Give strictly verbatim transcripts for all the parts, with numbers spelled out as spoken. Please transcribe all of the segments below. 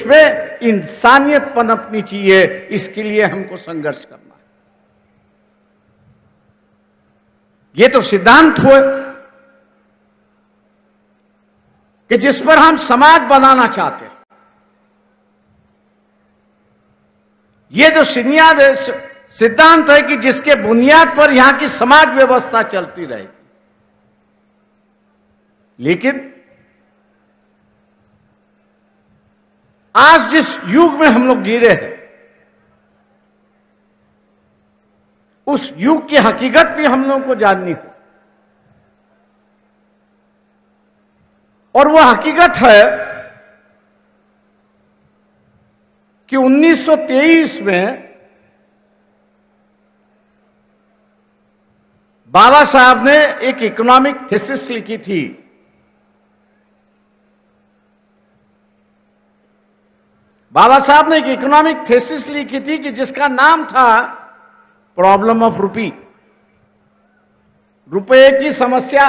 देश में इंसानियत पनपनी चाहिए, इसके लिए हमको संघर्ष करना है। ये तो सिद्धांत हुए कि जिस पर हम समाज बनाना चाहते हैं। ये जो सिनियाद सिद्धांत है कि जिसके बुनियाद पर यहां की समाज व्यवस्था चलती रहेगी। लेकिन आज जिस युग में हम लोग जी रहे हैं, उस युग की हकीकत भी हम लोगों को जाननी हो। और वह हकीकत है कि उन्नीस सौ तेईस में बाबा साहब ने एक इकोनॉमिक थीसिस लिखी थी। बाबा साहब ने एक इकोनॉमिक थीसिस लिखी थी कि जिसका नाम था प्रॉब्लम ऑफ रूपी, रुपए की समस्या।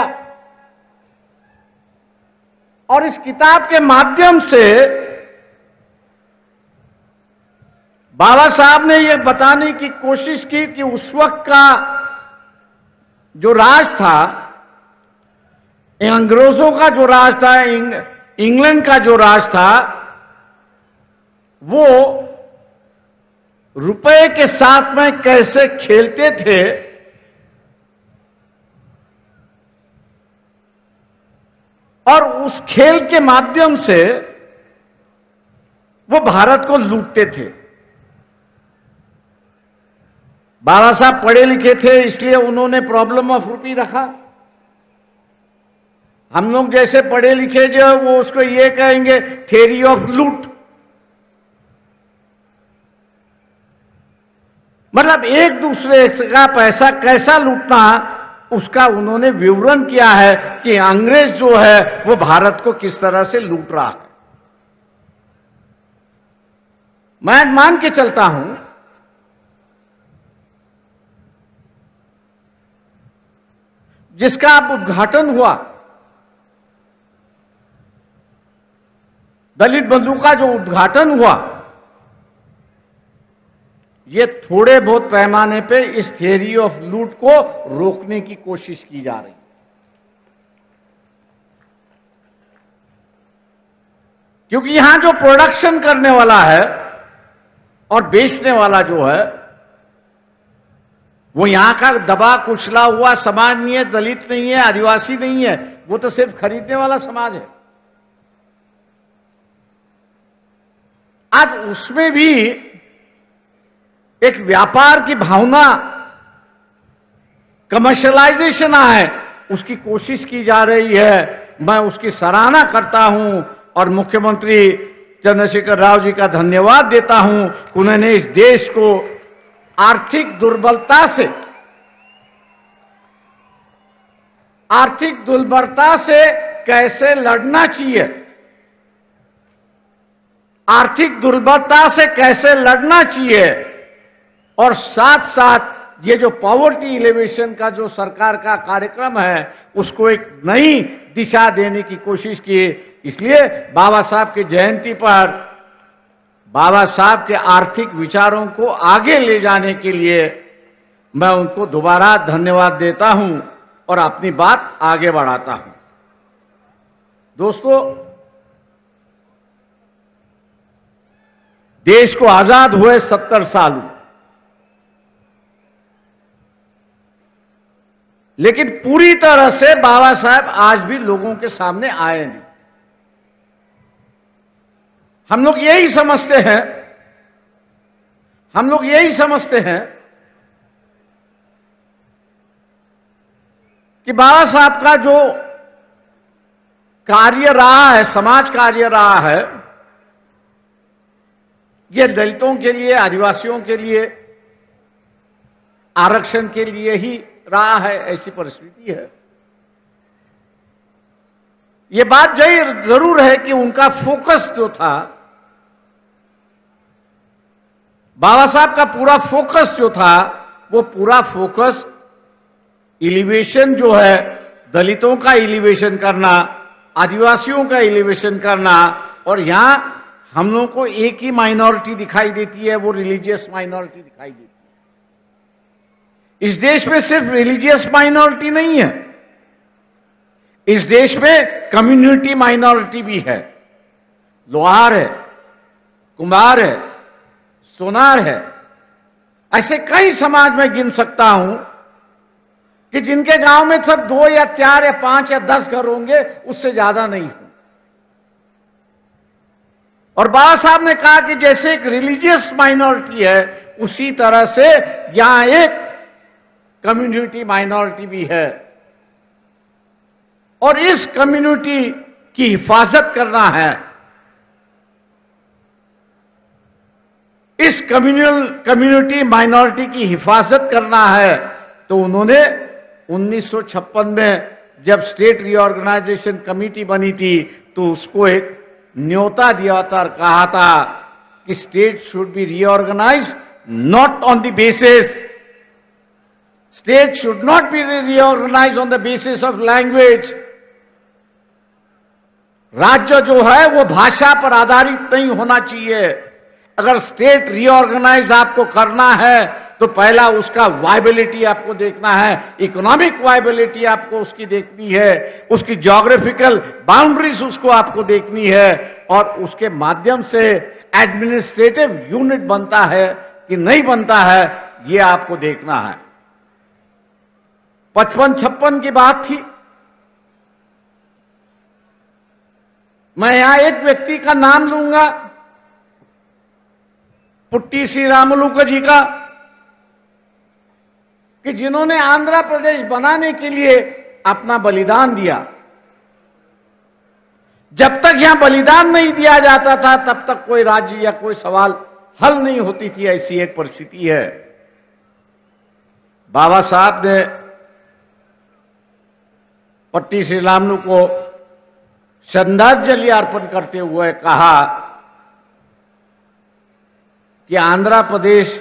और इस किताब के माध्यम से बाबा साहब ने यह बताने की कोशिश की कि उस वक्त का जो राज था, अंग्रेजों का जो राज था, इंग्लैंड का जो राज था, वो रुपए के साथ में कैसे खेलते थे और उस खेल के माध्यम से वो भारत को लूटते थे। बाबा साहब पढ़े लिखे थे, इसलिए उन्होंने प्रॉब्लम ऑफ रूपी रखा। हम लोग जैसे पढ़े लिखे जो वो उसको ये कहेंगे थ्योरी ऑफ लूट। मतलब एक दूसरे का पैसा कैसा लूटना, उसका उन्होंने विवरण किया है कि अंग्रेज जो है वो भारत को किस तरह से लूट रहा है। मैं मान के चलता हूं जिसका अब उद्घाटन हुआ, दलित बंधु का जो उद्घाटन हुआ, ये थोड़े बहुत पैमाने पे इस थियरी ऑफ लूट को रोकने की कोशिश की जा रही है। क्योंकि यहां जो प्रोडक्शन करने वाला है और बेचने वाला जो है, वो यहां का दबा कुचला हुआ समाज नहीं है, दलित नहीं है, आदिवासी नहीं है, वो तो सिर्फ खरीदने वाला समाज है। आज उसमें भी एक व्यापार की भावना, कमर्शियलाइजेशन है, उसकी कोशिश की जा रही है। मैं उसकी सराहना करता हूं और मुख्यमंत्री चंद्रशेखर राव जी का धन्यवाद देता हूं कि उन्होंने इस देश को आर्थिक दुर्बलता से आर्थिक दुर्बलता से कैसे लड़ना चाहिए, आर्थिक दुर्बलता से कैसे लड़ना चाहिए, और साथ साथ ये जो पॉवर्टी एलिवेशन का जो सरकार का कार्यक्रम है, उसको एक नई दिशा देने की कोशिश की। इसलिए बाबा साहब की जयंती पर बाबा साहब के आर्थिक विचारों को आगे ले जाने के लिए मैं उनको दोबारा धन्यवाद देता हूं और अपनी बात आगे बढ़ाता हूं। दोस्तों, देश को आजाद हुए सत्तर साल हुए, लेकिन पूरी तरह से बाबा साहब आज भी लोगों के सामने आए नहीं। हम लोग यही समझते हैं हम लोग यही समझते हैं कि बाबा साहब का जो कार्य रहा है, समाज कार्य रहा है, ये दलितों के लिए, आदिवासियों के लिए, आरक्षण के लिए ही रहा है, ऐसी परिस्थिति है। ये बात जरूर है कि उनका फोकस जो था, बाबा साहब का पूरा फोकस जो था, वो पूरा फोकस एलिवेशन जो है, दलितों का एलिवेशन करना, आदिवासियों का एलिवेशन करना, और यहां हम लोगों को एक ही माइनॉरिटी दिखाई देती है, वो रिलीजियस माइनॉरिटी दिखाई देती है। इस देश में सिर्फ रिलीजियस माइनॉरिटी नहीं है, इस देश में कम्युनिटी माइनॉरिटी भी है। लोहार है, कुम्हार है, सोनार है, ऐसे कई समाज में गिन सकता हूं कि जिनके गांव में सब दो या चार या पांच या दस घर होंगे, उससे ज्यादा नहीं हो। और बाबा साहब ने कहा कि जैसे एक रिलीजियस माइनॉरिटी है, उसी तरह से यहां एक कम्युनिटी माइनॉरिटी भी है, और इस कम्युनिटी की हिफाजत करना है। इस कम्युनल कम्युनिटी माइनॉरिटी की हिफाजत करना है, तो उन्होंने उन्नीस सौ छप्पन में जब स्टेट रीऑर्गेनाइजेशन कमेटी बनी थी, तो उसको एक न्योता दिया था और कहा था कि state should be reorganize not on the basis state should not be reorganize on the basis of language. राज्य जो है वो भाषा पर आधारित नहीं होना चाहिए। अगर स्टेट रीऑर्गेनाइज आपको करना है, तो पहला उसका वायबिलिटी आपको देखना है, इकोनॉमिक वायबिलिटी आपको उसकी देखनी है, उसकी ज्योग्राफिकल बाउंड्रीज उसको आपको देखनी है, और उसके माध्यम से एडमिनिस्ट्रेटिव यूनिट बनता है कि नहीं बनता है, ये आपको देखना है। पचपन छप्पन की बात थी। मैं यहां एक व्यक्ति का नाम लूंगा, पुट्टी श्री रामुलू जी का, कि जिन्होंने आंध्र प्रदेश बनाने के लिए अपना बलिदान दिया। जब तक यहां बलिदान नहीं दिया जाता था, तब तक कोई राज्य या कोई सवाल हल नहीं होती थी। ऐसी एक परिस्थिति है। बाबा साहब ने पट्टी श्री रामुलू को श्रद्धांजलि अर्पण करते हुए कहा कि आंध्र प्रदेश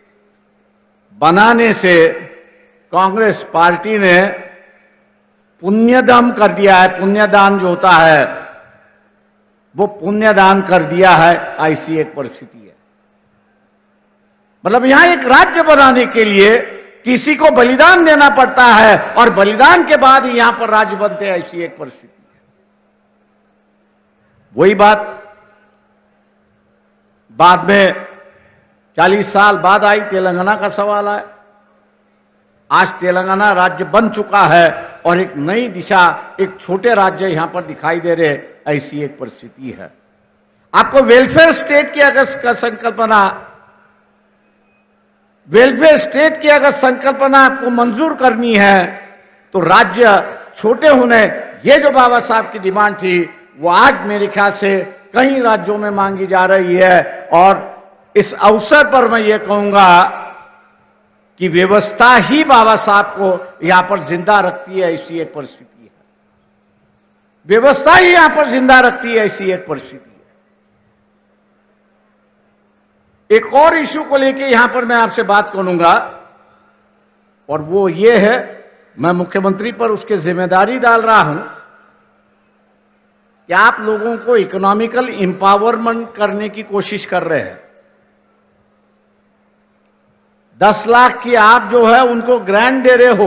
बनाने से कांग्रेस पार्टी ने पुण्यदान कर दिया है। पुण्यदान जो होता है, वो पुण्यदान कर दिया है। ऐसी एक परिस्थिति है। मतलब यहां एक राज्य बनाने के लिए किसी को बलिदान देना पड़ता है, और बलिदान के बाद ही यहां पर राज्य बनते हैं। ऐसी एक परिस्थिति है। वही बात बाद में चालीस साल बाद आई, तेलंगाना का सवाल आया। आज तेलंगाना राज्य बन चुका है, और एक नई दिशा, एक छोटे राज्य यहां पर दिखाई दे रहे। ऐसी एक परिस्थिति है। आपको वेलफेयर स्टेट की अगर संकल्पना वेलफेयर स्टेट की अगर संकल्पना आपको मंजूर करनी है, तो राज्य छोटे होने, ये जो बाबा साहब की डिमांड थी, वो आज मेरे ख्याल से कई राज्यों में मांगी जा रही है। और इस अवसर पर मैं ये कहूंगा कि व्यवस्था ही बाबा साहब को यहां पर जिंदा रखती है। ऐसी एक परिस्थिति है। व्यवस्था ही यहां पर जिंदा रखती है। ऐसी एक परिस्थिति है। एक और इश्यू को लेकर यहां पर मैं आपसे बात करूंगा, और वो ये है, मैं मुख्यमंत्री पर उसकी जिम्मेदारी डाल रहा हूं कि आप लोगों को इकोनॉमिकल एम्पावरमेंट करने की कोशिश कर रहे हैं। दस लाख की आप जो है उनको ग्रांट दे रहे हो,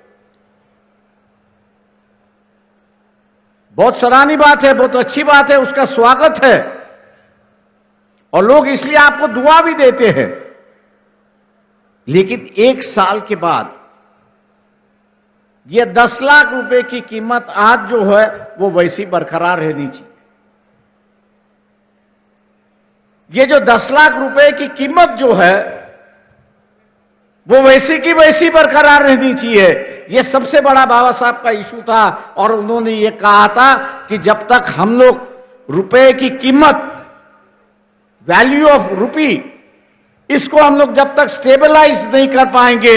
बहुत सराहनीय बात है, बहुत अच्छी बात है, उसका स्वागत है, और लोग इसलिए आपको दुआ भी देते हैं। लेकिन एक साल के बाद ये दस लाख रुपए की कीमत आज जो है वो वैसी बरकरार रहनी चाहिए। ये जो दस लाख रुपए की कीमत जो है वो वैसी की वैसी बरकरार रहनी चाहिए। ये सबसे बड़ा बाबा साहब का इशू था, और उन्होंने ये कहा था कि जब तक हम लोग रुपए की कीमत, वैल्यू ऑफ रुपी, इसको हम लोग जब तक स्टेबलाइज नहीं कर पाएंगे,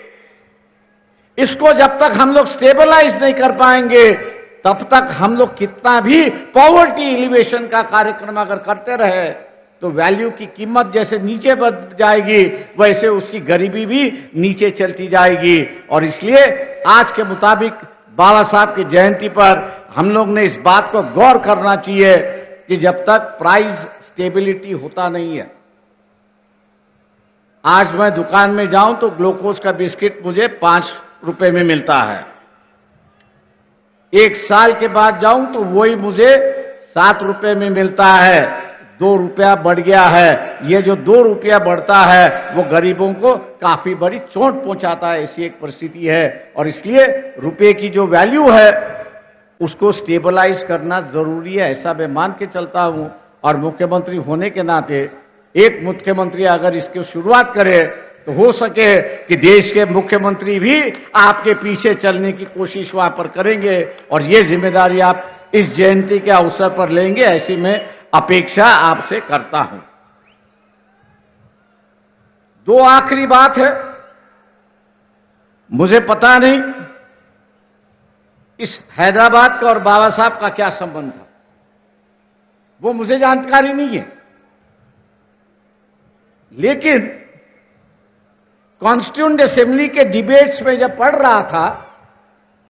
इसको जब तक हम लोग स्टेबलाइज नहीं कर पाएंगे, तब तक हम लोग कितना भी पॉवर्टी एलिवेशन का कार्यक्रम अगर करते रहे, तो वैल्यू की कीमत जैसे नीचे बढ़ जाएगी, वैसे उसकी गरीबी भी नीचे चलती जाएगी। और इसलिए आज के मुताबिक बाबा साहब की जयंती पर हम लोग ने इस बात को गौर करना चाहिए कि जब तक प्राइस स्टेबिलिटी होता नहीं है। आज मैं दुकान में जाऊं तो ग्लूकोज का बिस्किट मुझे पांच रुपए में मिलता है, एक साल के बाद जाऊं तो वही मुझे सात रुपए में मिलता है, दो रुपया बढ़ गया है। ये जो दो रुपया बढ़ता है वो गरीबों को काफी बड़ी चोट पहुंचाता है, ऐसी एक परिस्थिति है। और इसलिए रुपए की जो वैल्यू है उसको स्टेबलाइज करना जरूरी है, ऐसा मैं मान के चलता हूं। और मुख्यमंत्री होने के नाते एक मुख्यमंत्री अगर इसकी शुरुआत करे तो हो सके कि देश के मुख्यमंत्री भी आपके पीछे चलने की कोशिश वहां पर करेंगे और ये जिम्मेदारी आप इस जयंती के अवसर पर लेंगे, ऐसी मैं अपेक्षा आपसे करता हूं। दो आखिरी बात है, मुझे पता नहीं इस हैदराबाद का और बाबा साहब का क्या संबंध था, वो मुझे जानकारी नहीं है, लेकिन कॉन्स्टिट्यूएंट असेंबली के डिबेट्स में जब पढ़ रहा था